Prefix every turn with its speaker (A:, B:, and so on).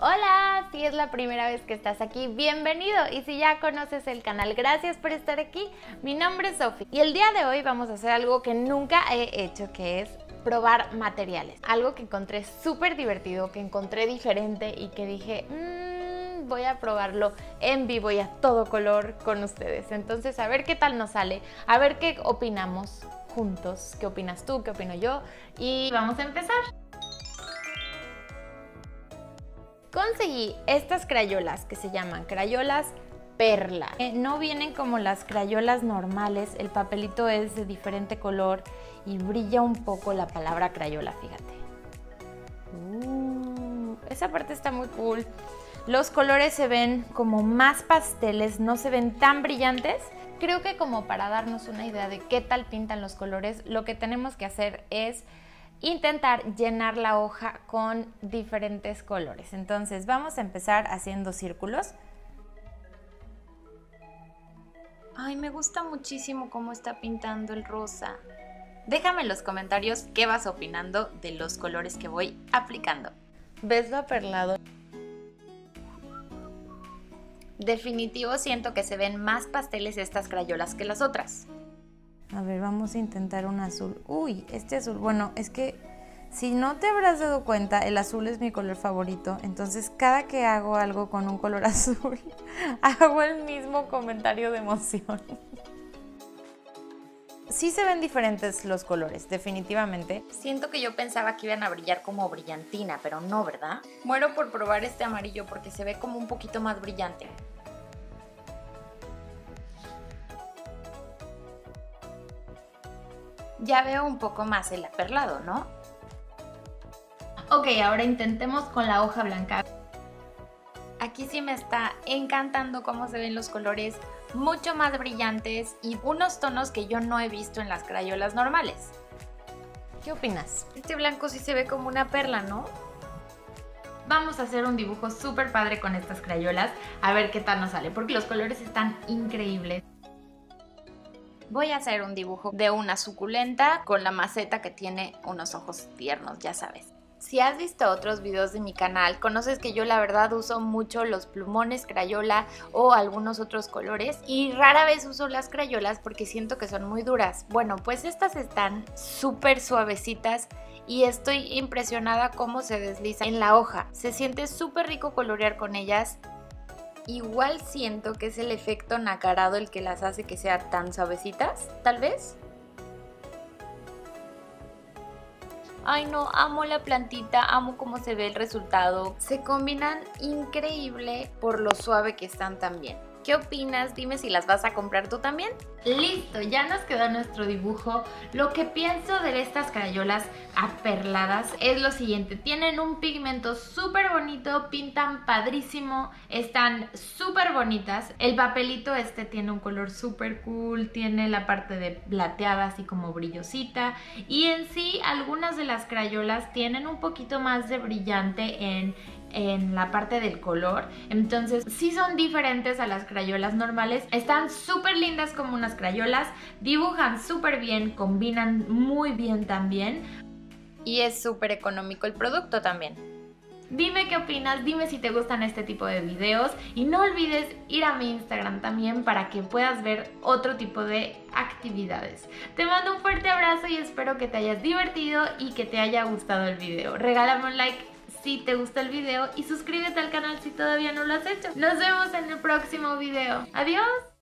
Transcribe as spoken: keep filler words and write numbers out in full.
A: Hola, si es la primera vez que estás aquí, bienvenido, y si ya conoces el canal, gracias por estar aquí. Mi nombre es Sofi y el día de hoy vamos a hacer algo que nunca he hecho, que es probar materiales. Algo que encontré súper divertido, que encontré diferente y que dije, mmm, voy a probarlo en vivo y a todo color con ustedes. Entonces, a ver qué tal nos sale, a ver qué opinamos juntos, qué opinas tú, qué opino yo, y vamos a empezar. Conseguí estas crayolas que se llaman crayolas perla. Eh, no vienen como las crayolas normales, el papelito es de diferente color y brilla un poco la palabra crayola, fíjate. Uh, esa parte está muy cool. Los colores se ven como más pasteles, no se ven tan brillantes. Creo que como para darnos una idea de qué tal pintan los colores, lo que tenemos que hacer es intentar llenar la hoja con diferentes colores. Entonces vamos a empezar haciendo círculos. Ay, me gusta muchísimo cómo está pintando el rosa. Déjame en los comentarios qué vas opinando de los colores que voy aplicando. ¿Ves lo aperlado? Definitivo siento que se ven más pasteles estas crayolas que las otras. A ver, vamos a intentar un azul. Uy, este azul, bueno, es que si no te habrás dado cuenta, el azul es mi color favorito. Entonces, cada que hago algo con un color azul, hago el mismo comentario de emoción. Sí se ven diferentes los colores, definitivamente. Siento que yo pensaba que iban a brillar como brillantina, pero no, ¿verdad? Muero por probar este amarillo porque se ve como un poquito más brillante. Ya veo un poco más el aperlado, ¿no? Ok, ahora intentemos con la hoja blanca. Aquí sí me está encantando cómo se ven los colores mucho más brillantes y unos tonos que yo no he visto en las crayolas normales. ¿Qué opinas? Este blanco sí se ve como una perla, ¿no? Vamos a hacer un dibujo súper padre con estas crayolas, a ver qué tal nos sale, porque los colores están increíbles. Voy a hacer un dibujo de una suculenta con la maceta que tiene unos ojos tiernos, ya sabes. Si has visto otros videos de mi canal, conoces que yo la verdad uso mucho los plumones crayola o algunos otros colores y rara vez uso las crayolas porque siento que son muy duras. Bueno, pues estas están súper suavecitas y estoy impresionada cómo se desliza en la hoja. Se siente súper rico colorear con ellas. Igual siento que es el efecto nacarado el que las hace que sean tan suavecitas, tal vez. Ay no, amo la plantita, amo cómo se ve el resultado. Se combinan increíble por lo suave que están también. ¿Qué opinas? Dime si las vas a comprar tú también. Listo, ya nos quedó nuestro dibujo. Lo que pienso de estas crayolas aperladas es lo siguiente. Tienen un pigmento súper bonito, pintan padrísimo, están súper bonitas. El papelito este tiene un color súper cool, tiene la parte de plateada así como brillosita. Y en sí, algunas de las crayolas tienen un poquito más de brillante en... en la parte del color, entonces sí son diferentes a las crayolas normales, están súper lindas como unas crayolas, dibujan súper bien, combinan muy bien también y es súper económico el producto también. Dime qué opinas, dime si te gustan este tipo de videos y no olvides ir a mi Instagram también para que puedas ver otro tipo de actividades. Te mando un fuerte abrazo y espero que te hayas divertido y que te haya gustado el video. Regálame un like si te gustó el video y suscríbete al canal si todavía no lo has hecho. Nos vemos en el próximo video. ¡Adiós!